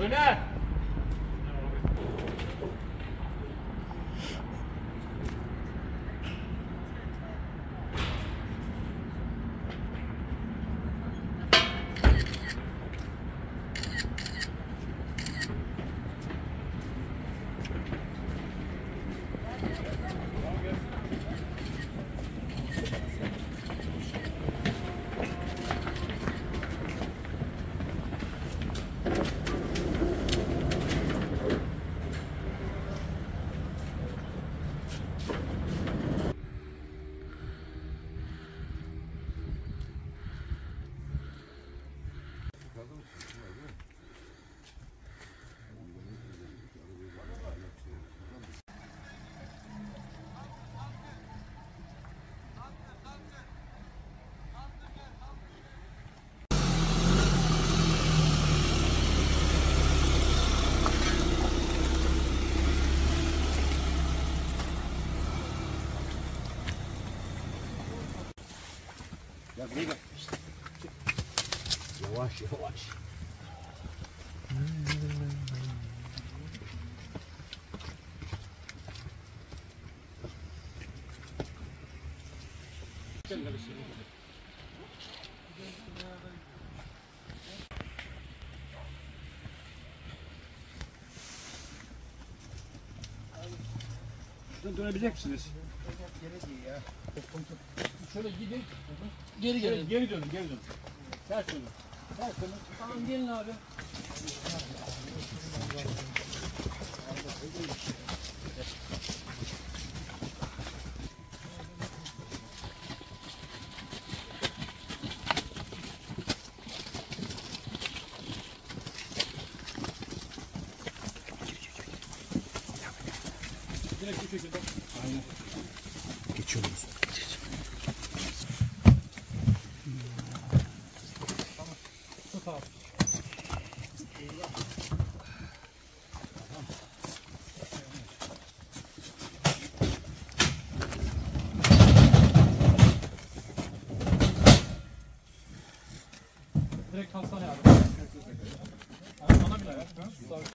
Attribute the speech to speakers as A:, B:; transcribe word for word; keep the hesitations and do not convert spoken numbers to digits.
A: Öne!
B: Ya buraya bak. Yavaş yavaş. Şuradan dönebilecek misiniz?
A: Şöyle gidin. Geri gelin.
B: Geri dönün, geri dönün. Ters dönün.
A: Ters dönün. Tamam gelin abi.
B: Direkt bu şekilde. Aynen.
C: Geçiyoruz.
B: Tut abi. Direkt hastaneye abi. Bana bile ver.